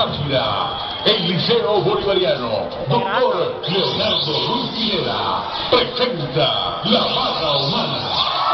Táchira, el Liceo Bolivariano, Doctor Leonardo Ruiz Pineda, presenta La Barra Humana.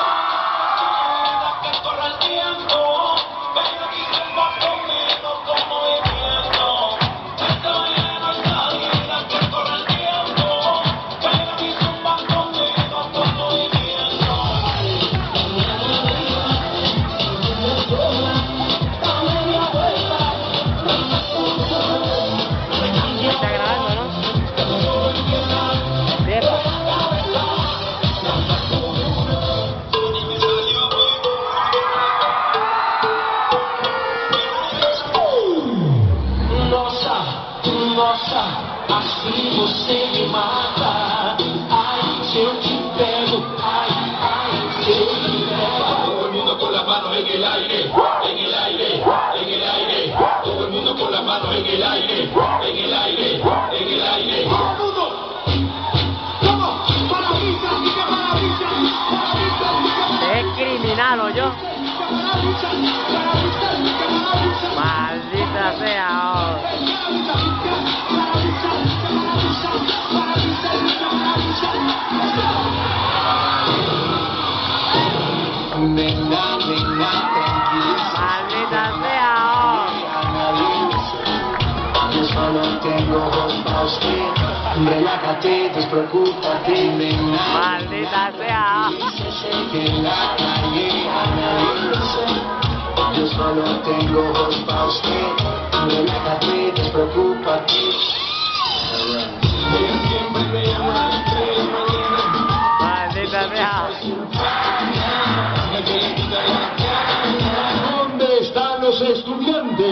Assim você me mata. Ai, se eu te pego. Ai, se eu te pego. Todo el mundo con las manos en el aire, en el aire, en el aire. Todo el mundo con las manos en el aire, en el aire, en el aire. Es criminal, o yo. Maldita sea. Maldita sea. Yo solo tengo ojos para usted. Relájate, despreocúpate, nena. Maldita sea. Yo solo tengo ojos para usted. Relájate, despreocúpate. Maldita sea. ¿Dónde están los estudiantes?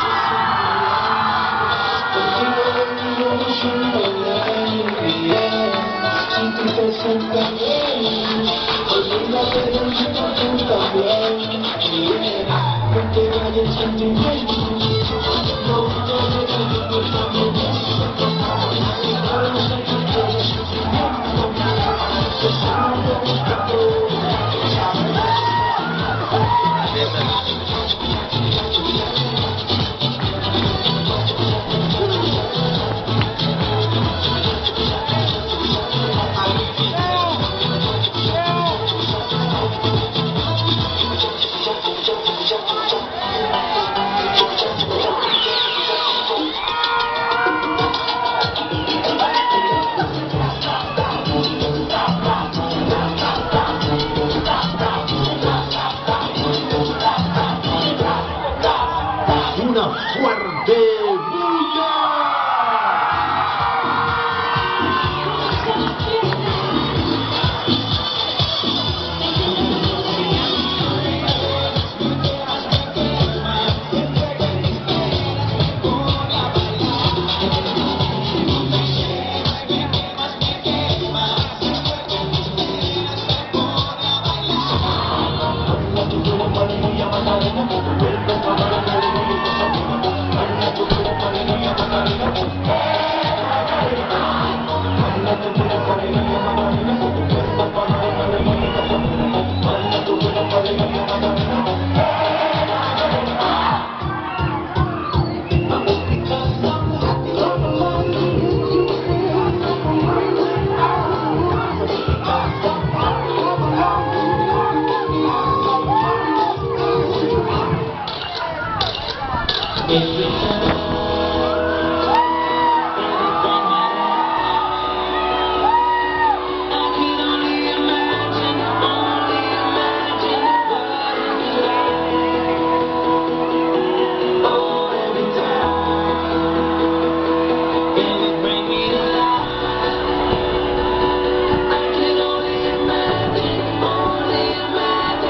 Una fuerte bulla.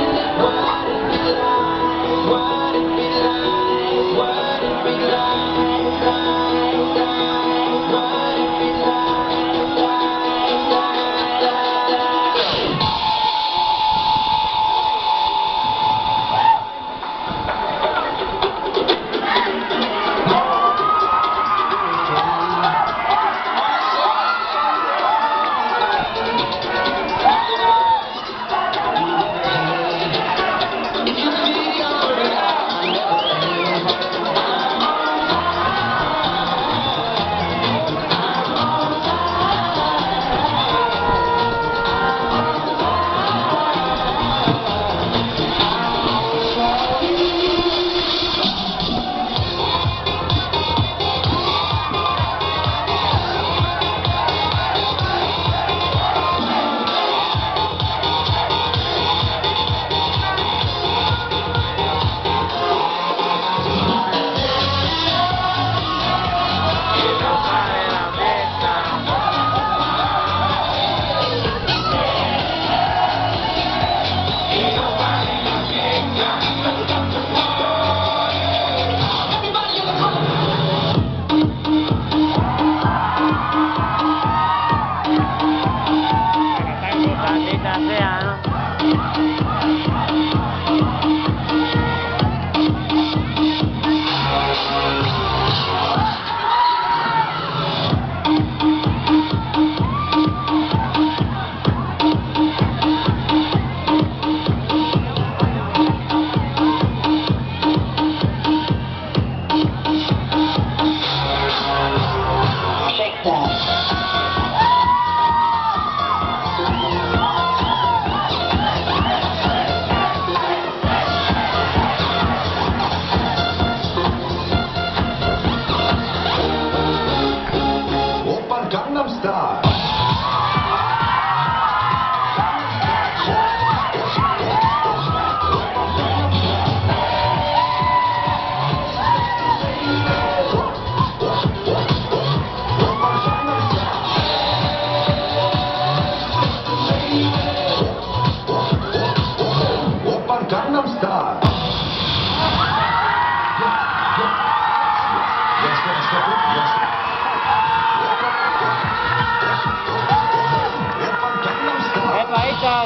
What if we lie? Oscar.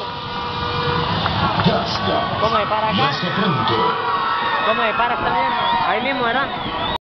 Touchdown. ¿Cómo es para acá? Ya está pronto. ¿Cómo es para esta mierda? Ahí mismo, ¿verdad?